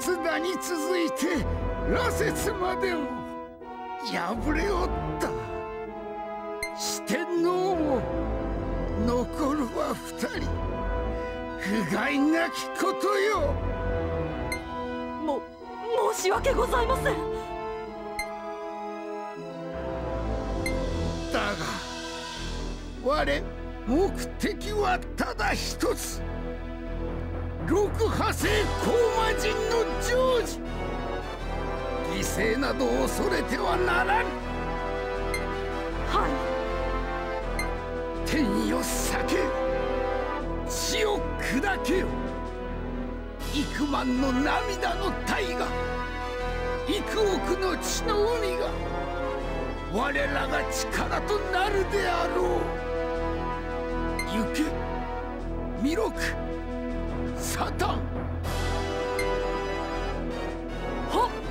松田に続いて羅刹までも敗れおった。四天王も残るは二人。不甲斐なきことよ。 申し訳ございません。 だが我目的はただ一つ。六波星高魔人の成就。犠牲など恐れてはならん。 はい。 天よ裂け、地を砕けよ。幾万の涙の大河、幾億の血の海が我らが力となるであろう。行け弥勒、サタン。 はっ。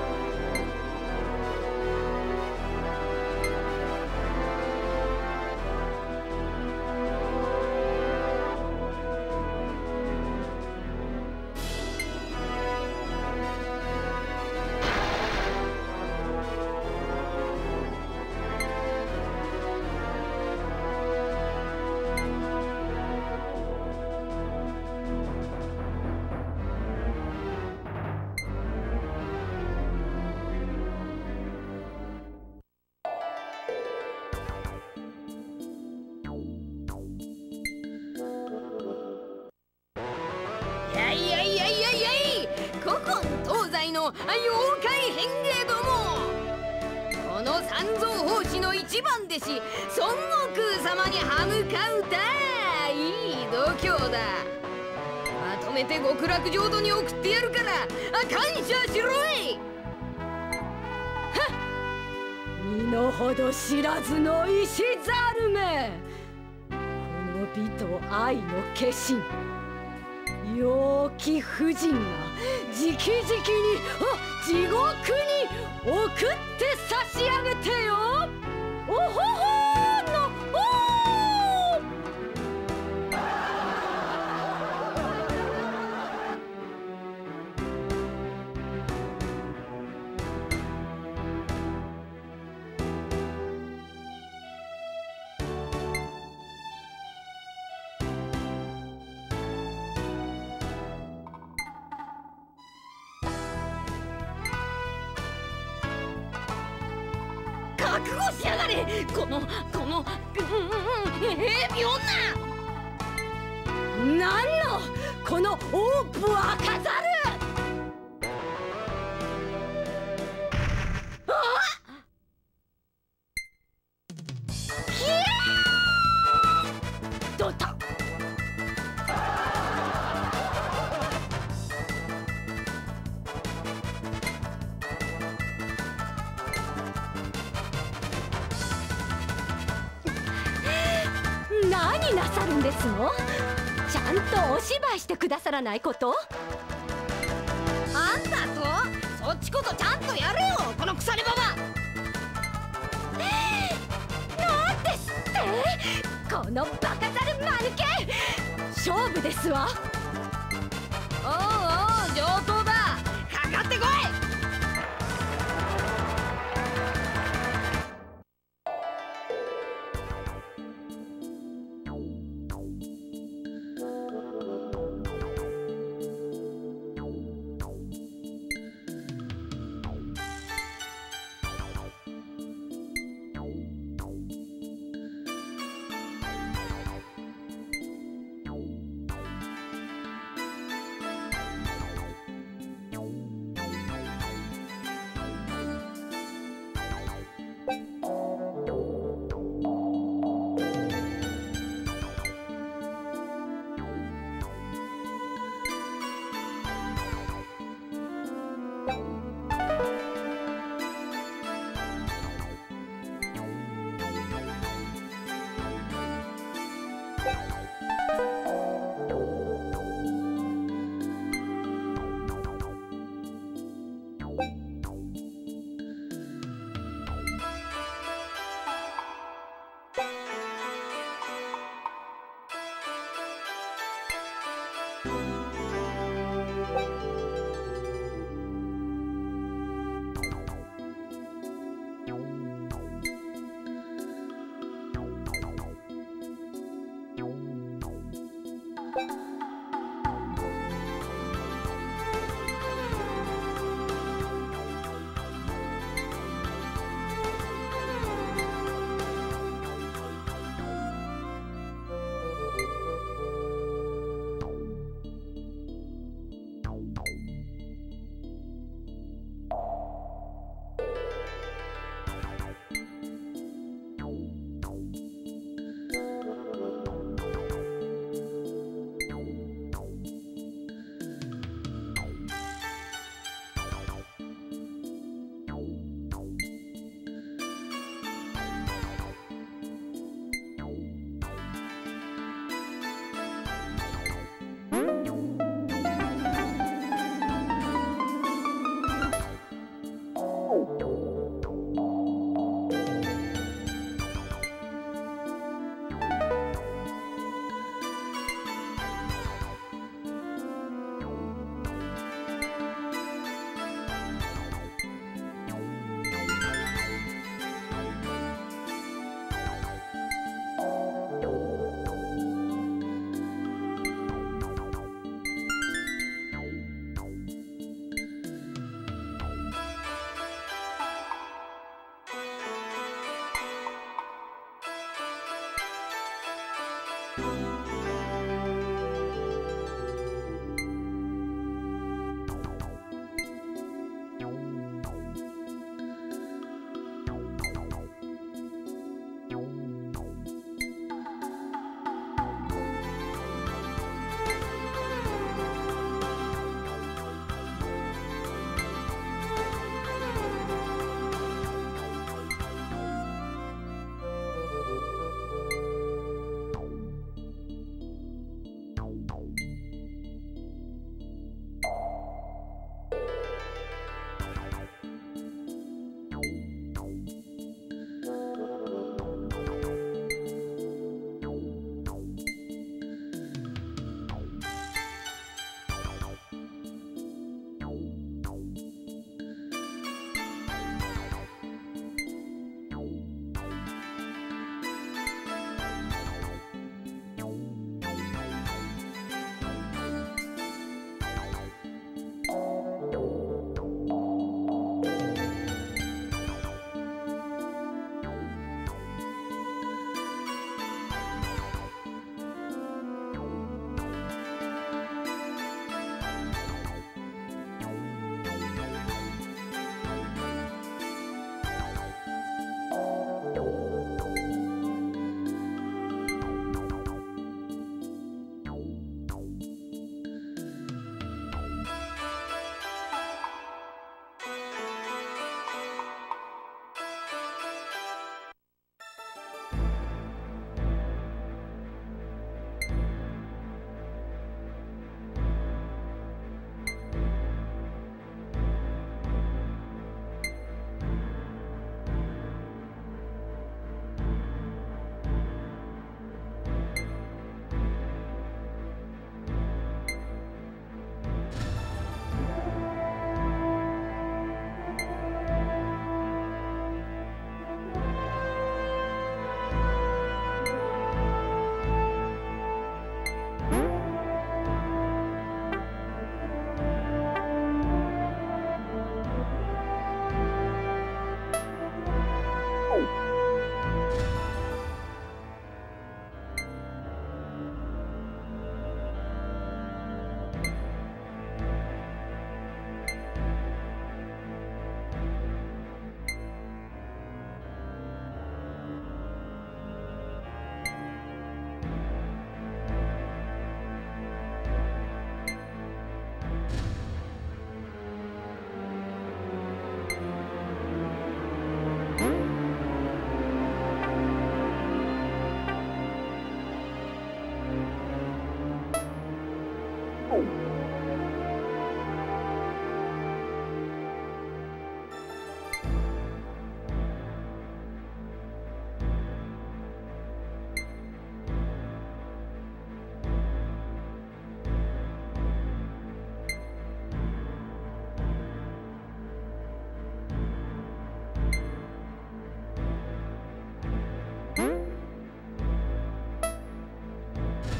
妖怪変芸ども、この三蔵法師の一番弟子孫悟空様に歯向かうた。いい度胸だ。まとめて極楽浄土に送ってやるから感謝しろい。はっ。身の程知らずの石猿め。この美と愛の化身、陽気婦人が直々に地獄に送って差し上げてよ。おほほーのおー。覚悟しやがれ、この平女。なんのこのオープ赤ざる。どうだ。何なさるんですの。ちゃんとお芝居してくださらないこと。あんだと、そっちこそちゃんとやれよ、この腐れババ。なんですって、このバカザルマヌケ。勝負ですわ。おうおう、上等だ。かかってこい。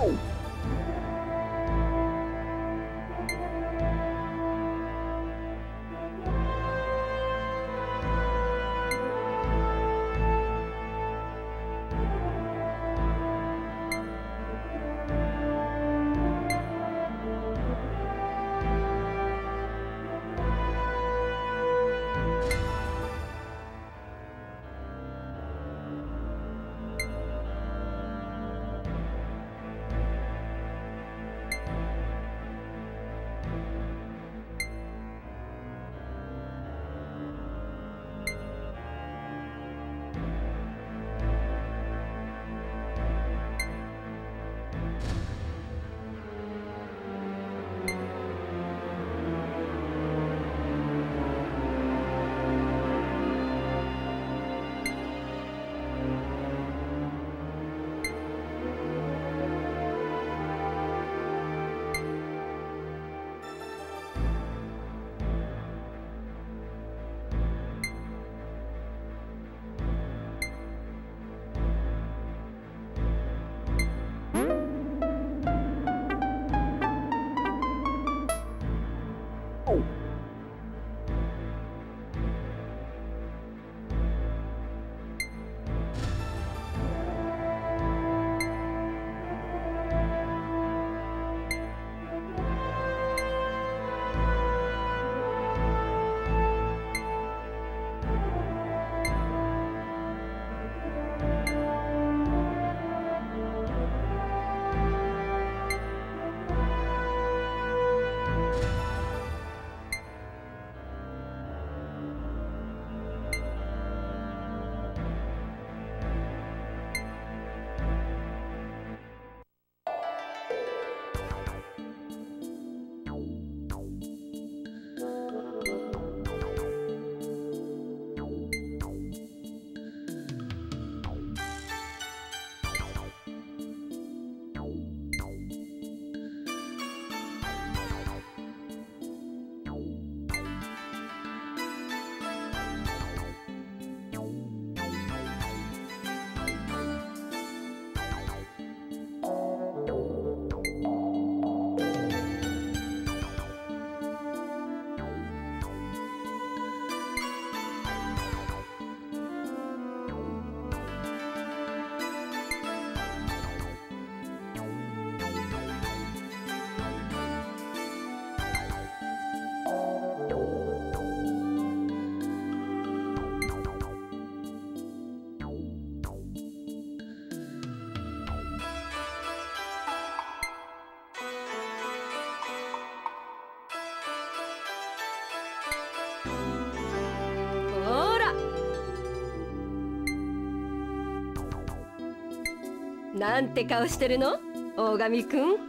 なんて顔してるの、大神くん。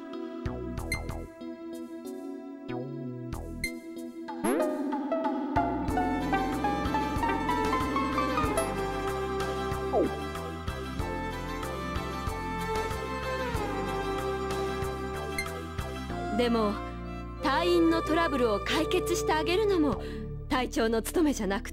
でも隊員のトラブルを解決してあげるのも隊長の務めじゃなくって？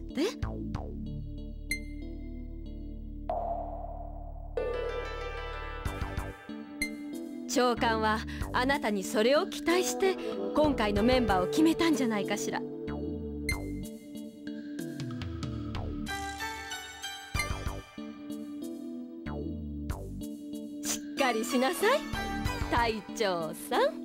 長官はあなたにそれを期待して今回のメンバーを決めたんじゃないかしら。しっかりしなさい、隊長さん。